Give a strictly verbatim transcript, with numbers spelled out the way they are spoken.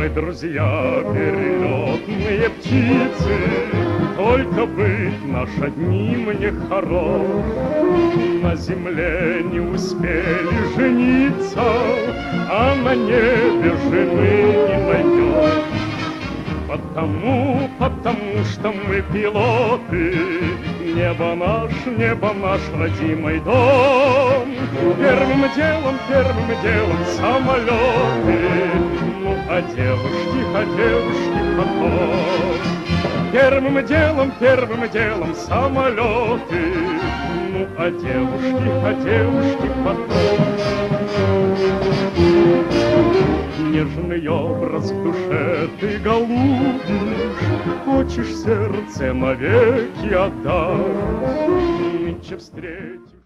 мы друзья, перелетные птицы, только быть наш одним не хорош. На земле не успели жениться, а на небе жены не найдем. Потому, потому что мы пилоты, небо наш, небо наш родимый дом. Первым делом, первым делом самолеты, ну а девушки, а девушки потом. Первым делом, первым делом самолеты, ну а девушки, а девушки потом. Нежный образ в душе ты голубишь, хочешь сердце навеки отдать. Нынче встретишь